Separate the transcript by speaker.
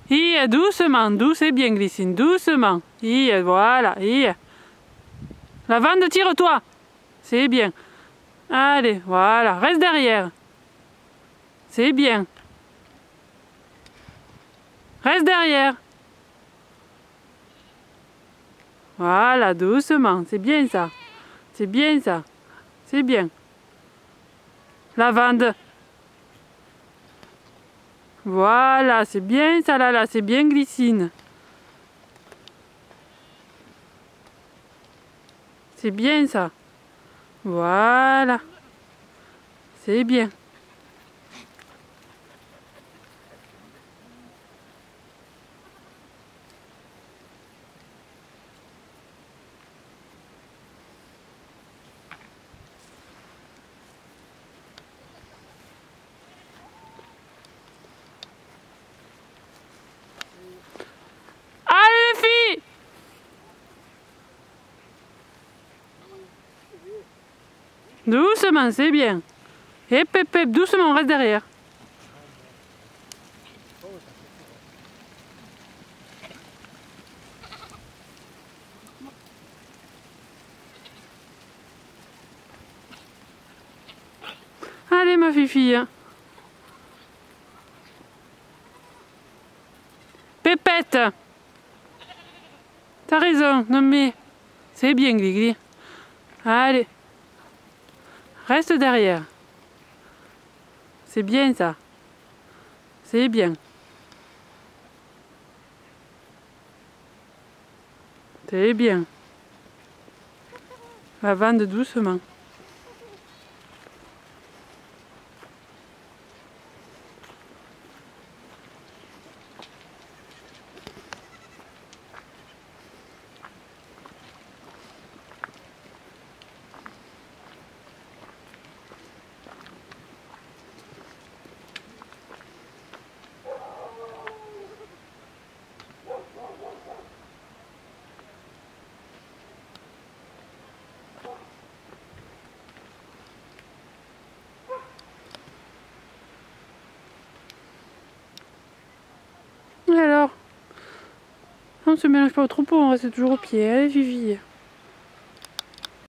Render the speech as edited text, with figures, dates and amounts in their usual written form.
Speaker 1: Doucement, c'est bien Glycine, doucement. Voilà. Lavande, tire-toi. C'est bien. Allez, voilà, reste derrière. C'est bien. Reste derrière. Voilà, doucement, c'est bien ça. C'est bien ça. C'est bien. Lavande. Voilà, c'est bien ça là, c'est bien Glycine. C'est bien ça. Voilà. C'est bien. Allez les filles! Doucement, c'est bien. Hep, doucement, on reste derrière. Allez ma fille. Pépette. T'as raison, non mais... C'est bien Gligli. Allez. Reste derrière. C'est bien ça. C'est bien. C'est bien. Lavande doucement. Et alors, on se mélange pas au troupeau, on reste toujours au pied. Allez Vivi.